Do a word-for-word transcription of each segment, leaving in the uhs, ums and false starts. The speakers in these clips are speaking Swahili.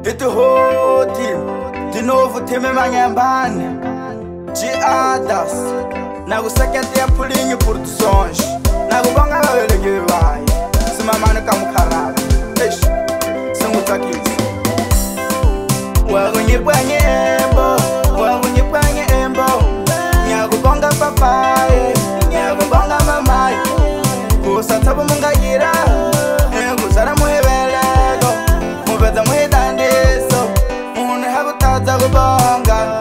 Iti hoti Dinovu teme manyambane G Adas Nagu sekete ya pulingi purtu sonj Nagu banga wawele gibai Simamane kamu karabi Eish Sengu takisi Wagu nyipanye embo Wagu nyipanye embo Nyagu bonga papaye Nyagu bonga mamaye Kusa tabu munga gira Nyagu zara muhebelego Mubeza muhidandiso Muhune habutaza kubonga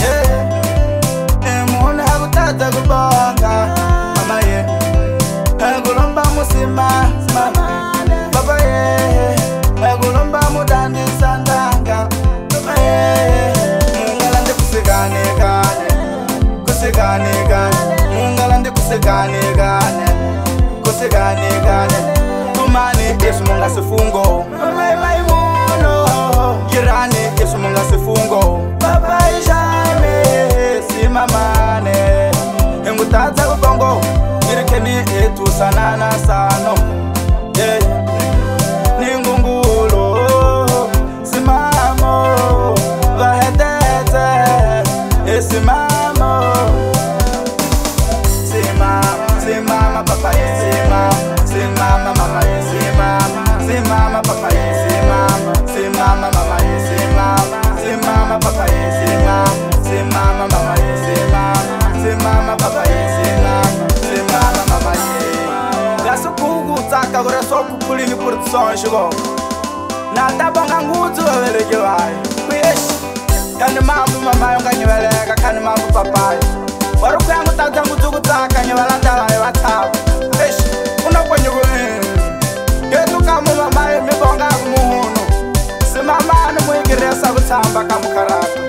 Yeah Muhune habutaza kubonga Mama ye Hagulomba musima Baba ye Hagulomba mudandisa ndanga Mama ye Mungalande kusigane gane Kusigane gane Mungalande kusigane gane Kusigane gane Tumani Yesu munga sifungo Mama maimuno Girani Yesu munga sifungo Baba Jaime Simamane Engutaza kubongo Irikeni etu sanana sano Yeah Ningungulo Simamo Vahedete Esimamo Simama Simama papa Simama Simama mama Simama Simama papa Simama Simama mama Simama Simama papa Simama Simama mama Simama Simama papa Simama Simama mama Gaso kugu taka gora so kupulingi produção chegou Nada bonga ngutu wele gewai Wish Kani mambu mama yonga nyewelega kani mambu papai Waruku yangu tata ngutu kutaka nyewelanda wae watabu Wish Una kwenye kwenye Yetu kamu mama yemi bonga kumuhunu Si mama anu mwigiresa kutamba kamu karaka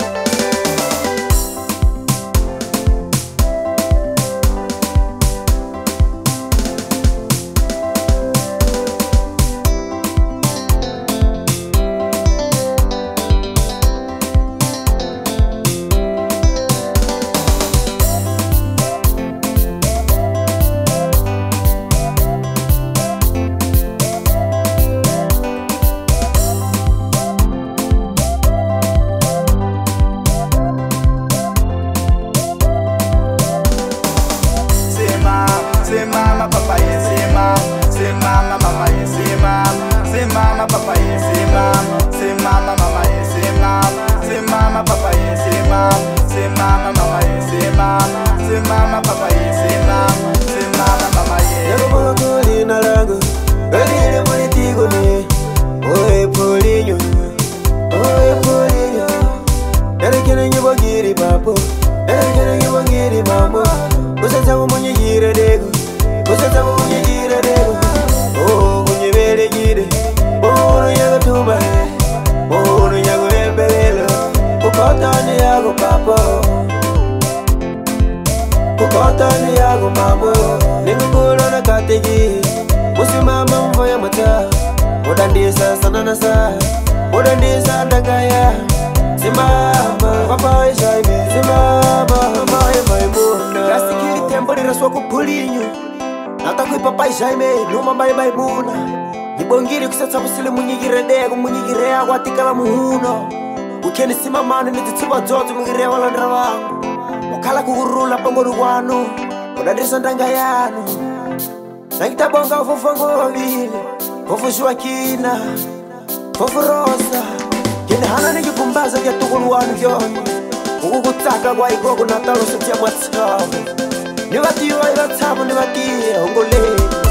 Simama papa ye simama Simama mama ye simama Simama papa ye simama Simama mama ye simama Simama papa ye simama Simama mama ye simama Simama papa ye simama Simama mama ye Yago mga kuli na lago Galile politiko ni Oe pulinyo Oe pulinyo Narekene nyibo giri papo Narekene nyibo giri mamo Kusasa kumunye gira dego Kusasa kumunye gira dego Oh kunye vele gire Oh nyago tuba Oh nyago lembelelo Kukota ni yago papo Kukota ni yago mamo Ningugulo na kategi Musimama mvoya mata Mudandisa sanana sa Mudandisa dangaya Simama Papa Jaime Simama Mama Maimuna Grasikiri tempo niraswa kupulinyo Nata kui Papa Jaime Numa Mai Maimuna Nibongiri kusatsa kusile munyigire dego Munyigire ya watikala muhuno Ukeni simamani nititiba zote mungire walandra wangu Mukala kuhurula pangonu wanu Mudandisa dangayanu Nakita bonga ufufangu wabili Fufu Joaquina Fufu Rosa Kini hana nigi kumbaza kia tukulu wanu yoni Ugu kutaka kwa ikogu natalo sutia mwatamu Niwati wa iwatamu niwati ongole